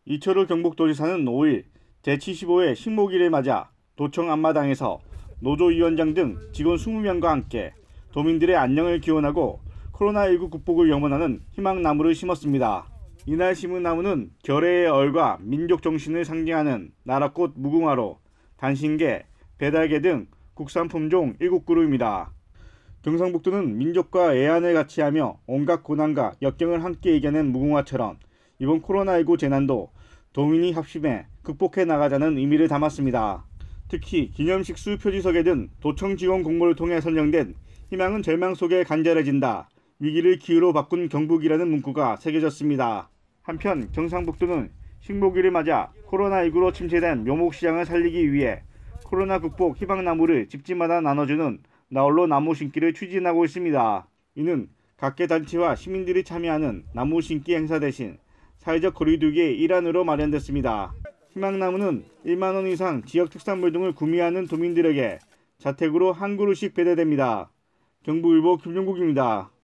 이철우 경북도지사는 5일 제75회 식목일을 맞아 도청 앞마당에서 노조위원장 등 직원 20명과 함께 도민들의 안녕을 기원하고 코로나19 극복을 염원하는 희망나무를 심었습니다. 이날 심은 나무는 결의의 얼과 민족 정신을 상징하는 나라꽃 무궁화로 단신개, 배달개 등 국산 품종 7그루입니다. 경상북도는 민족과 애안을 같이 하며 온갖 고난과 역경을 함께 이겨낸 무궁화처럼 이번 코로나19 재난도 도민이 합심해 극복해 나가자는 의미를 담았습니다. 특히 기념식 수 표지석에 든 도청 지원 공모를 통해 선정된 희망은 절망 속에 간절해진다. 위기를 기회로 바꾼 경북이라는 문구가 새겨졌습니다. 한편 경상북도는 식목일을 맞아 코로나19로 침체된 묘목시장을 살리기 위해 코로나 극복 희망나무를 집집마다 나눠주는 나홀로 나무 심기를 추진하고 있습니다. 이는 각계 단체와 시민들이 참여하는 나무 심기 행사 대신 사회적 거리두기의 일환으로 마련됐습니다. 희망나무는 1만 원 이상 지역 특산물 등을 구매하는 도민들에게 자택으로 한 그루씩 배달됩니다. 경북일보 김종국입니다.